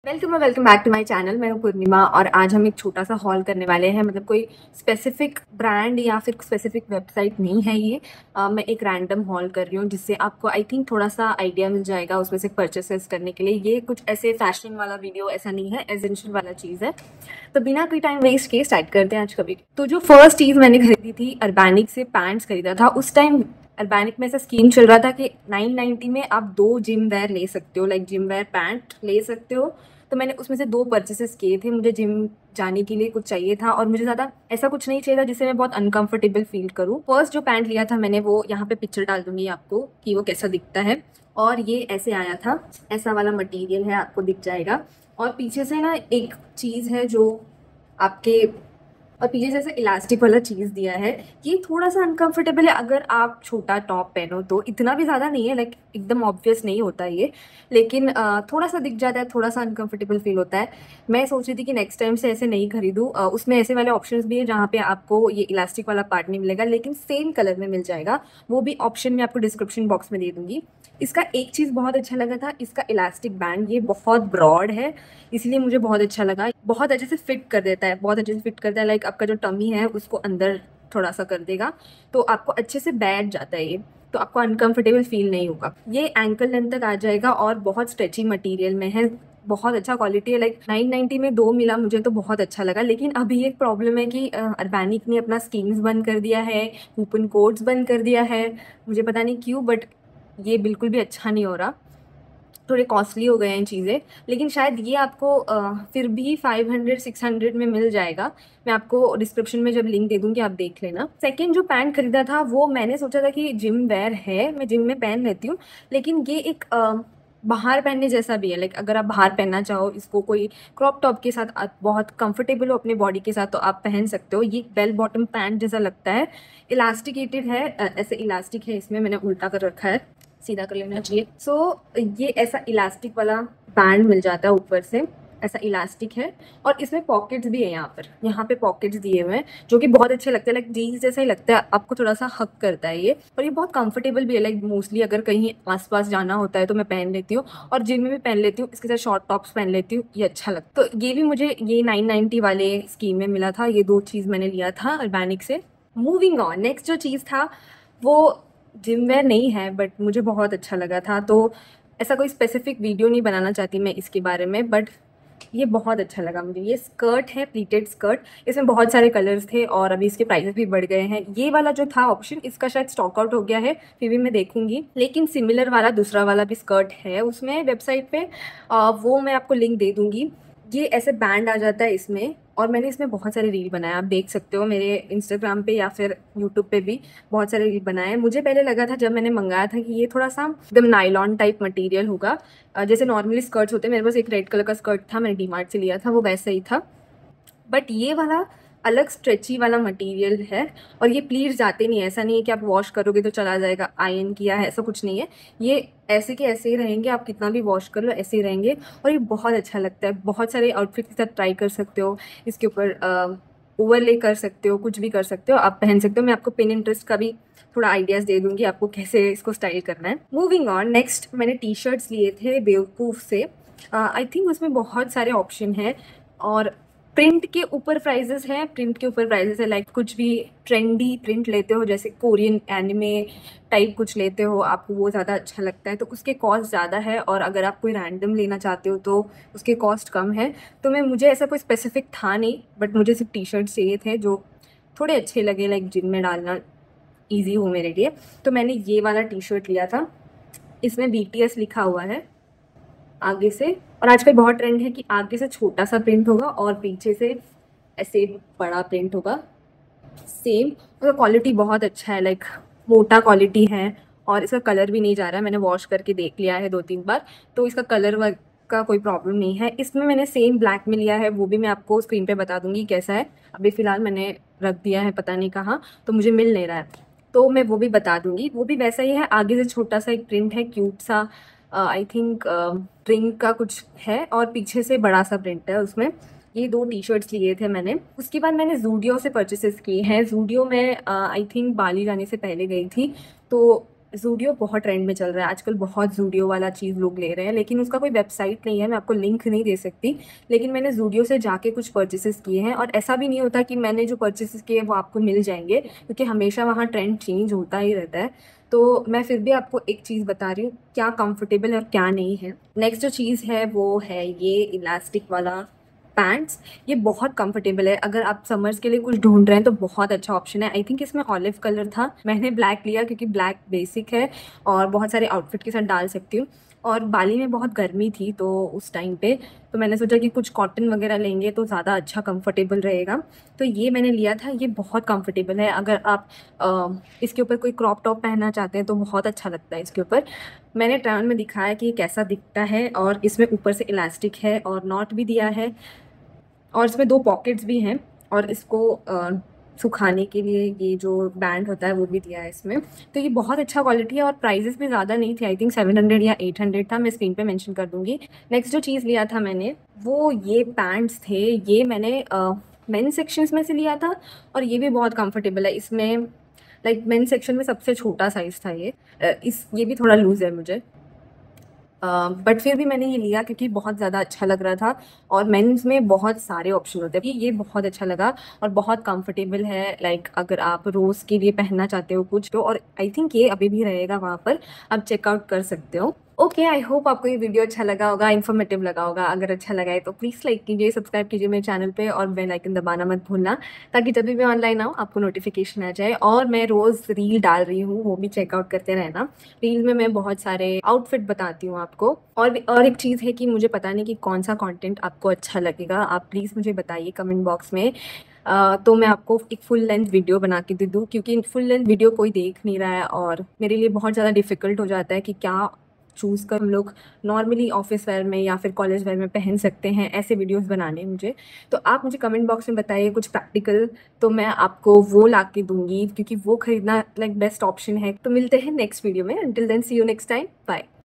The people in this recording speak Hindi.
Welcome back to my channel. मैं हूं पूर्णिमा और आज हम एक छोटा सा हॉल करने वाले हैं। मतलब कोई स्पेसिफिक ब्रांड या फिर स्पेसिफिक वेबसाइट नहीं है ये। मैं एक रैंडम हॉल कर रही हूँ जिससे आपको आई थिंक थोड़ा सा आइडिया मिल जाएगा उसमें से परचेसेस करने के लिए। ये कुछ ऐसे फैशन वाला वीडियो ऐसा नहीं है, एसेंशियल वाला चीज़ है। तो बिना कोई टाइम वेस्ट किए स्टार्ट करते हैं आज का वीडियो। तो जो फर्स्ट चीज़ मैंने खरीदी थी, अर्बैनिक से पैंट्स खरीदा था। उस टाइम अर्बैनिक में ऐसा स्कीम चल रहा था कि 990 में आप 2 जिम वेयर ले सकते हो, लाइक जिम वेयर पैंट ले सकते हो। तो मैंने उसमें से 2 परचेसेस किए थे। मुझे जिम जाने के लिए कुछ चाहिए था और मुझे ज़्यादा ऐसा कुछ नहीं चाहिए था जिससे मैं बहुत अनकंफर्टेबल फील करूँ। फर्स्ट जो पैंट लिया था मैंने, वो यहाँ पे पिक्चर डाल दूंगी आपको कि वो कैसा दिखता है। और ये ऐसे आया था, ऐसा वाला मटेरियल है, आपको दिख जाएगा। और पीछे से ना एक चीज़ है जो आपके, और पीछे जैसे इलास्टिक वाला चीज़ दिया है। ये थोड़ा सा अनकंफर्टेबल है अगर आप छोटा टॉप पहनो तो, इतना भी ज़्यादा नहीं है, लाइक एकदम ऑब्वियस नहीं होता ये, लेकिन थोड़ा सा दिख जाता है, थोड़ा सा अनकंफर्टेबल फील होता है। मैं सोच रही थी कि नेक्स्ट टाइम से ऐसे नहीं खरीदूँ। उसमें ऐसे वाले ऑप्शंस भी है जहाँ पे आपको ये इलास्टिक वाला पार्ट नहीं मिलेगा, लेकिन सेम कलर में मिल जाएगा। वो भी ऑप्शन में आपको डिस्क्रिप्शन बॉक्स में दे दूँगी। इसका एक चीज़ बहुत अच्छा लगा था, इसका इलास्टिक बैंड ये बहुत ब्रॉड है, इसलिए मुझे बहुत अच्छा लगा। बहुत अच्छे से फिट कर देता है, बहुत अच्छे से फिट करता है, लाइक आपका जो टमी है उसको अंदर थोड़ा सा कर देगा, तो आपको अच्छे से बैठ जाता है ये, तो आपको अनकंफर्टेबल फील नहीं होगा। ये एंकल लेंथ तक आ जाएगा और बहुत स्ट्रेची मटेरियल में है, बहुत अच्छा क्वालिटी है। लाइक 990 में 2 मिला, मुझे तो बहुत अच्छा लगा। लेकिन अभी एक प्रॉब्लम है कि अर्बैनिक ने अपना स्कीम्स बंद कर दिया है, कूपन कोड्स बंद कर दिया है, मुझे पता नहीं क्यों, बट ये बिल्कुल भी अच्छा नहीं हो रहा। थोड़े कॉस्टली हो गए हैं चीज़ें, लेकिन शायद ये आपको फिर भी 500-600 में मिल जाएगा। मैं आपको डिस्क्रिप्शन में जब लिंक दे दूँगी, आप देख लेना। सेकंड जो पैंट खरीदा था वो मैंने सोचा था कि जिम वेयर है, मैं जिम में पहन लेती हूँ, लेकिन ये एक बाहर पहनने जैसा भी है। लाइक अगर आप बाहर पहनना चाहो इसको कोई क्रॉप टॉप के साथ, आप बहुत कंफर्टेबल हो अपने बॉडी के साथ, तो आप पहन सकते हो। ये बेल बॉटम पैंट जैसा लगता है, इलास्टिकेटेड है, ऐसे इलास्टिक है इसमें, मैंने उल्टा कर रखा है, सीधा कर लेना चाहिए। ये ऐसा इलास्टिक वाला बैंड मिल जाता है ऊपर से, ऐसा इलास्टिक है। और इसमें पॉकेट्स भी है, यहाँ पे पॉकेट्स दिए हुए हैं जो कि बहुत अच्छे लगते हैं, लाइक जीन्स जैसा ही लगता है, आपको थोड़ा सा हक करता है ये। और ये बहुत कंफर्टेबल भी है, लाइक मोस्टली अगर कहीं आसपास जाना होता है तो मैं पहन लेती हूँ, और जिम में भी पहन लेती हूँ, इसके साथ शॉर्ट टॉप्स पहन लेती हूँ, ये अच्छा लगता है। तो ये भी मुझे ये 990 वाले स्कीम में मिला था। ये 2 चीज़ मैंने लिया था अर्बैनिक से। मूविंग ऑन, नेक्स्ट जो चीज़ था वो जिम वेयर नहीं है, बट मुझे बहुत अच्छा लगा था। तो ऐसा कोई स्पेसिफिक वीडियो नहीं बनाना चाहती मैं इसके बारे में, बट ये बहुत अच्छा लगा मुझे। ये स्कर्ट है, प्लीटेड स्कर्ट, इसमें बहुत सारे कलर्स थे और अभी इसके प्राइसेस भी बढ़ गए हैं। ये वाला जो था ऑप्शन, इसका शायद स्टॉक आउट हो गया है, फिर भी मैं देखूंगी। लेकिन सिमिलर वाला दूसरा वाला भी स्कर्ट है उसमें वेबसाइट पे, वो मैं आपको लिंक दे दूंगी। ये ऐसे बैंड आ जाता है इसमें, और मैंने इसमें बहुत सारे रील बनाए, आप देख सकते हो मेरे इंस्टाग्राम पे या फिर यूट्यूब पे भी बहुत सारे रील बनाए हैं। मुझे पहले लगा था जब मैंने मंगाया था कि ये थोड़ा सा एकदम नायलॉन टाइप मटेरियल होगा, जैसे नॉर्मली स्कर्ट्स होते हैं। मेरे पास एक रेड कलर का स्कर्ट था, मैंने डीमार्ट से लिया था, वो वैसा ही था। बट ये वाला अलग स्ट्रेची वाला मटेरियल है, और ये प्लीट्स जाते नहीं है। ऐसा नहीं है कि आप वॉश करोगे तो चला जाएगा, आयरन किया है, ऐसा कुछ नहीं है। ये ऐसे के ऐसे ही रहेंगे, आप कितना भी वॉश कर लो ऐसे ही रहेंगे। और ये बहुत अच्छा लगता है, बहुत सारे आउटफिट के साथ ट्राई कर सकते हो, इसके ऊपर ओवरले कर सकते हो, कुछ भी कर सकते हो, आप पहन सकते हो। मैं आपको पिनिंटरेस्ट का भी थोड़ा आइडियाज़ दे दूंगी आपको कैसे इसको स्टाइल करना है। मूविंग ऑन, नेक्स्ट मैंने टी शर्ट्स लिए थे बेवकूफ़ से। आई थिंक उसमें बहुत सारे ऑप्शन हैं, और प्रिंट के ऊपर प्राइजेस हैं, प्रिंट के ऊपर प्राइजेस है। लाइक कुछ भी ट्रेंडी प्रिंट लेते हो, जैसे कोरियन एनिमे टाइप कुछ लेते हो, आपको वो ज़्यादा अच्छा लगता है तो उसके कॉस्ट ज़्यादा है, और अगर आप कोई रैंडम लेना चाहते हो तो उसके कॉस्ट कम है। तो मुझे ऐसा कोई स्पेसिफिक था नहीं, बट मुझे सिर्फ टी शर्ट चाहिए थे जो थोड़े अच्छे लगे, लाइक जिम में डालना ईजी हो मेरे लिए। तो मैंने ये वाला टी शर्ट लिया था, इसमें BTS लिखा हुआ है आगे से। और आजकल बहुत ट्रेंड है कि आगे से छोटा सा प्रिंट होगा और पीछे से ऐसे बड़ा प्रिंट होगा सेम। उसका क्वालिटी बहुत अच्छा है, लाइक मोटा क्वालिटी है, और इसका कलर भी नहीं जा रहा है। मैंने वॉश करके देख लिया है 2-3 बार, तो इसका कलर वर्क का कोई प्रॉब्लम नहीं है। इसमें मैंने सेम ब्लैक में लिया है, वो भी मैं आपको स्क्रीन पे बता दूंगी कैसा है। अभी फ़िलहाल मैंने रख दिया है पता नहीं कहाँ, तो मुझे मिल नहीं रहा है, तो मैं वो भी बता दूंगी। वो भी वैसा ही है, आगे से छोटा सा एक प्रिंट है, क्यूट सा, आई थिंक ड्रिंक का कुछ है, और पीछे से बड़ा सा प्रिंट है उसमें। ये 2 टी शर्ट्स लिए थे मैंने। उसके बाद मैंने जूडियो से परचेसेस किए हैं। जूडियो में आई थिंक बाली जाने से पहले गई थी, तो ज़ूडियो बहुत ट्रेंड में चल रहा है आजकल, बहुत ज़ूडियो वाला चीज़ लोग ले रहे हैं, लेकिन उसका कोई वेबसाइट नहीं है, मैं आपको लिंक नहीं दे सकती। लेकिन मैंने ज़ूडियो से जाके कुछ परचेसेस किए हैं, और ऐसा भी नहीं होता कि मैंने जो परचेसेस किए वो आपको मिल जाएंगे, क्योंकि हमेशा वहाँ ट्रेंड चेंज होता ही रहता है। तो मैं फिर भी आपको एक चीज़ बता रही हूँ क्या कंफर्टेबल है और क्या नहीं है। नेक्स्ट जो चीज़ है वो है ये इलास्टिक वाला पैंट्स। ये बहुत कंफर्टेबल है, अगर आप समर्स के लिए कुछ ढूंढ रहे हैं तो बहुत अच्छा ऑप्शन है। आई थिंक इसमें ऑलिव कलर था, मैंने ब्लैक लिया क्योंकि ब्लैक बेसिक है और बहुत सारे आउटफिट के साथ डाल सकती हूँ। और बाली में बहुत गर्मी थी तो उस टाइम पे तो मैंने सोचा कि कुछ कॉटन वगैरह लेंगे तो ज़्यादा अच्छा कंफर्टेबल रहेगा। तो ये मैंने लिया था, ये बहुत कंफर्टेबल है। अगर आप इसके ऊपर कोई क्रॉप टॉप पहनना चाहते हैं तो बहुत अच्छा लगता है इसके ऊपर। मैंने ट्रायल में दिखाया कि ये कैसा दिखता है, और इसमें ऊपर से इलास्टिक है और नॉट भी दिया है, और इसमें 2 पॉकेट्स भी हैं, और इसको सुखाने के लिए ये जो बैंड होता है वो भी दिया है इसमें। तो ये बहुत अच्छा क्वालिटी है, और प्राइजेस भी ज़्यादा नहीं थे, आई थिंक 700 या 800 था, मैं स्क्रीन पे मेंशन कर दूँगी। नेक्स्ट जो चीज़ लिया था मैंने वो ये पैंट्स थे, ये मैंने मेंस सेक्शंस में से लिया था, और ये भी बहुत कंफर्टेबल है। इसमें लाइक मेंस सेक्शन में सबसे छोटा साइज़ था ये। ये भी थोड़ा लूज़ है मुझे, बट फिर भी मैंने ये लिया क्योंकि बहुत ज़्यादा अच्छा लग रहा था, और मेंस में बहुत सारे ऑप्शन होते हैं। ये बहुत अच्छा लगा और बहुत कंफर्टेबल है, लाइक अगर आप रोज़ के लिए पहनना चाहते हो कुछ तो, और आई थिंक ये अभी भी रहेगा वहाँ पर, आप चेकआउट कर सकते हो। ओके, आई होप आपको ये वीडियो अच्छा लगा होगा, इन्फॉर्मेटिव लगा होगा। अगर अच्छा लगा है तो प्लीज़ लाइक कीजिए, सब्सक्राइब कीजिए मेरे चैनल पे, और बेल आइकन दबाना मत भूलना, ताकि जब भी मैं ऑनलाइन आऊँ आपको नोटिफिकेशन आ जाए। और मैं रोज़ रील डाल रही हूँ, वो भी चेकआउट करते रहना। रील में मैं बहुत सारे आउटफिट बताती हूँ आपको। और एक चीज़ है कि मुझे पता नहीं कि कौन सा कंटेंट आपको अच्छा लगेगा, आप प्लीज़ मुझे बताइए कमेंट बॉक्स में। तो मैं आपको एक फुल लेंथ वीडियो बना के दे दूँ, क्योंकि फुल लेंथ वीडियो कोई देख नहीं रहा है, और मेरे लिए बहुत ज़्यादा डिफ़िकल्ट हो जाता है कि क्या चूज़ कर हम लोग नॉर्मली ऑफिस वेयर में या फिर कॉलेज वेयर में पहन सकते हैं, ऐसे वीडियोस बनाने मुझे। तो आप मुझे कमेंट बॉक्स में बताइए कुछ प्रैक्टिकल, तो मैं आपको वो ला के दूँगी, क्योंकि वो खरीदना लाइक बेस्ट ऑप्शन है। तो मिलते हैं नेक्स्ट वीडियो में, until then see you next time, bye.